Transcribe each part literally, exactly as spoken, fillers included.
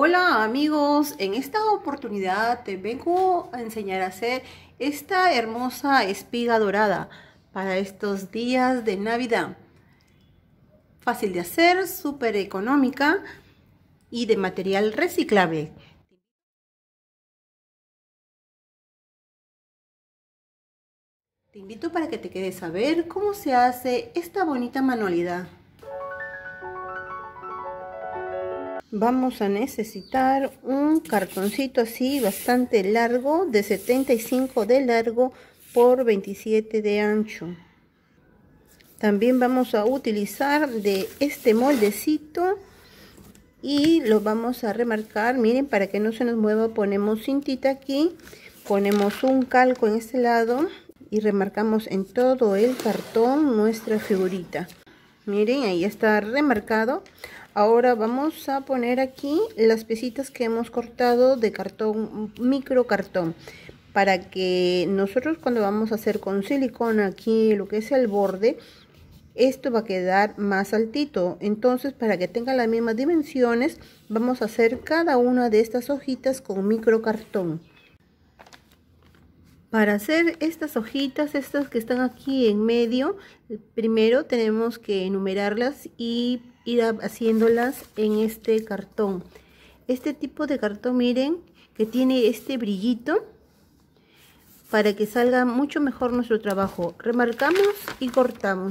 Hola amigos, en esta oportunidad te vengo a enseñar a hacer esta hermosa espiga dorada para estos días de Navidad. Fácil de hacer, súper económica y de material reciclable. Te invito para que te quedes a ver cómo se hace esta bonita manualidad. Vamos a necesitar un cartoncito así bastante largo, de setenta y cinco de largo por veintisiete de ancho. También vamos a utilizar de este moldecito y lo vamos a remarcar. Miren, para que no se nos mueva ponemos cintita aquí, ponemos un calco en este lado y remarcamos en todo el cartón nuestra figurita. Miren, ahí está remarcado. Ahora vamos a poner aquí las piecitas que hemos cortado de cartón, micro cartón, para que nosotros cuando vamos a hacer con silicona aquí lo que es el borde, esto va a quedar más altito. Entonces, para que tenga las mismas dimensiones, vamos a hacer cada una de estas hojitas con micro cartón. Para hacer estas hojitas, estas que están aquí en medio, primero tenemos que enumerarlas y ir haciéndolas en este cartón. Este tipo de cartón, miren, que tiene este brillito para que salga mucho mejor nuestro trabajo. Remarcamos y cortamos.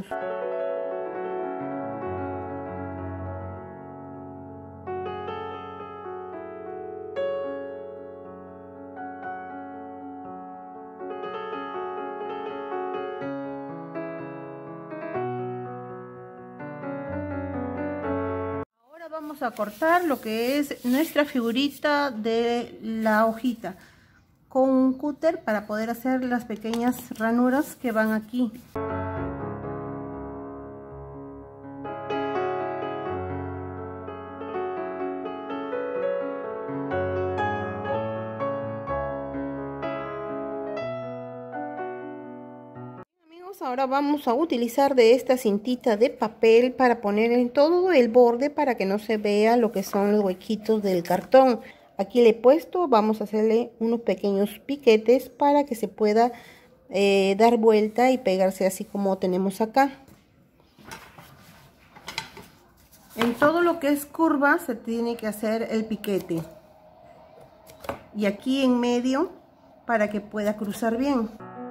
Vamos a cortar lo que es nuestra figurita de la hojita con un cúter para poder hacer las pequeñas ranuras que van aquí. Ahora vamos a utilizar de esta cintita de papel para poner en todo el borde para que no se vea lo que son los huequitos del cartón. Aquí le he puesto, vamos a hacerle unos pequeños piquetes para que se pueda eh, dar vuelta y pegarse así como tenemos acá. En todo lo que es curva se tiene que hacer el piquete. Y aquí en medio para que pueda cruzar bien.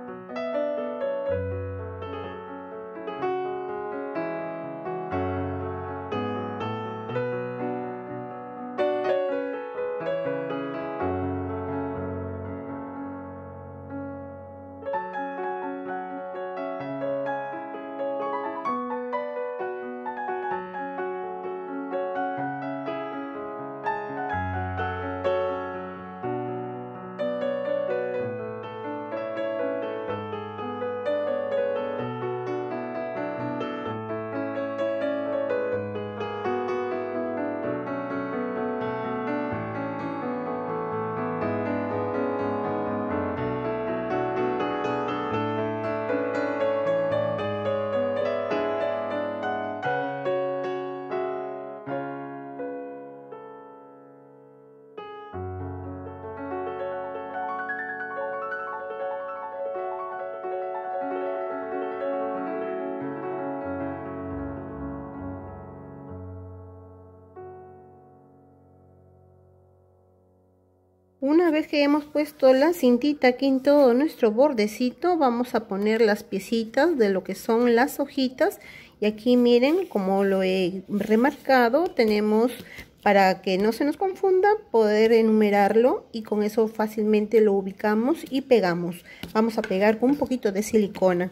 Una vez que hemos puesto la cintita aquí en todo nuestro bordecito, vamos a poner las piecitas de lo que son las hojitas. Y aquí miren, como lo he remarcado, tenemos, para que no se nos confunda, poder enumerarlo y con eso fácilmente lo ubicamos y pegamos. Vamos a pegar con un poquito de silicona.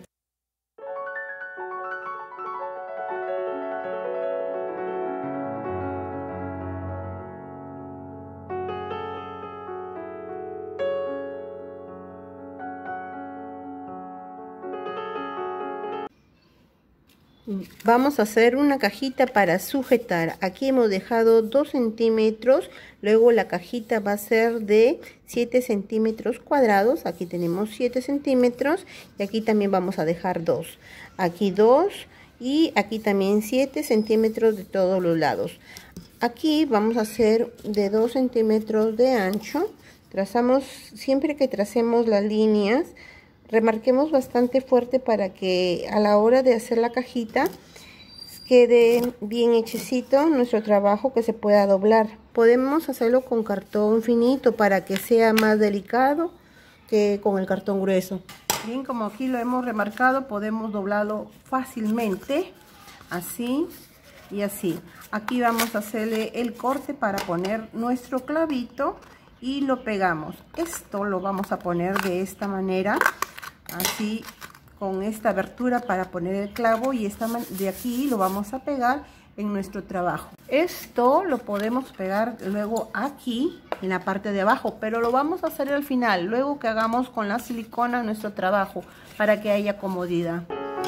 Vamos a hacer una cajita para sujetar. Aquí hemos dejado dos centímetros, luego la cajita va a ser de siete centímetros cuadrados. Aquí tenemos siete centímetros y aquí también vamos a dejar dos. Aquí dos y aquí también siete centímetros de todos los lados. Aquí vamos a hacer de dos centímetros de ancho. Trazamos, siempre que tracemos las líneas, remarquemos bastante fuerte para que a la hora de hacer la cajita quede bien hechecito nuestro trabajo, que se pueda doblar. Podemos hacerlo con cartón finito para que sea más delicado que con el cartón grueso. Bien, como aquí lo hemos remarcado, podemos doblarlo fácilmente, así y así. Aquí vamos a hacerle el corte para poner nuestro clavito y lo pegamos. Esto lo vamos a poner de esta manera, así, con esta abertura para poner el clavo, y esta de aquí lo vamos a pegar en nuestro trabajo. Esto lo podemos pegar luego aquí en la parte de abajo, pero lo vamos a hacer al final, luego que hagamos con la silicona nuestro trabajo, para que haya comodidad.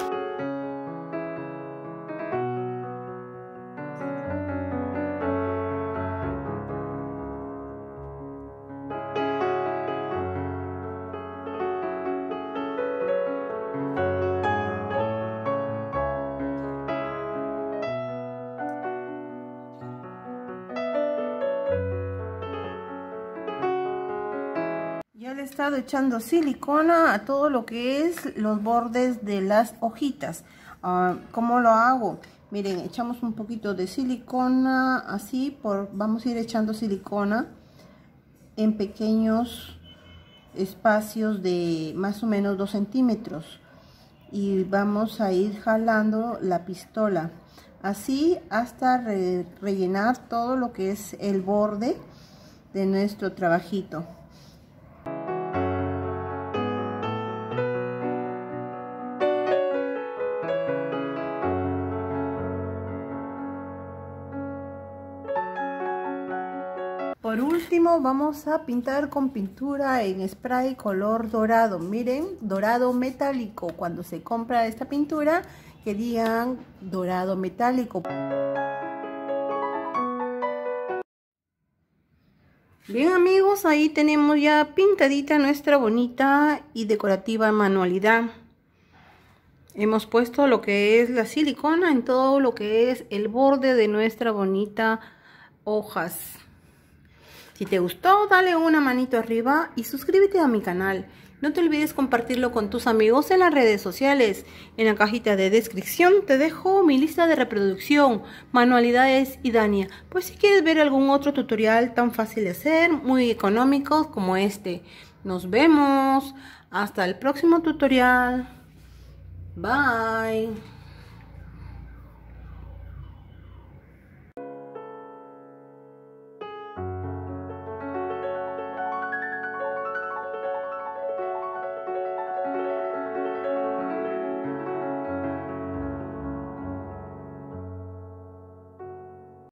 Ya le he estado echando silicona a todo lo que es los bordes de las hojitas. Uh, ¿Cómo lo hago? Miren, echamos un poquito de silicona, así, por, vamos a ir echando silicona en pequeños espacios de más o menos dos centímetros. Y vamos a ir jalando la pistola, así hasta re, rellenar todo lo que es el borde de nuestro trabajito. Por último vamos a pintar con pintura en spray color dorado. Miren, dorado metálico. Cuando se compra esta pintura, que digan dorado metálico. Bien amigos, ahí tenemos ya pintadita nuestra bonita y decorativa manualidad. Hemos puesto lo que es la silicona en todo lo que es el borde de nuestra bonita hojas. Si te gustó, dale una manito arriba y suscríbete a mi canal. No te olvides compartirlo con tus amigos en las redes sociales. En la cajita de descripción te dejo mi lista de reproducción, manualidades y Dania. Pues si quieres ver algún otro tutorial tan fácil de hacer, muy económicos como este. Nos vemos. Hasta el próximo tutorial. Bye.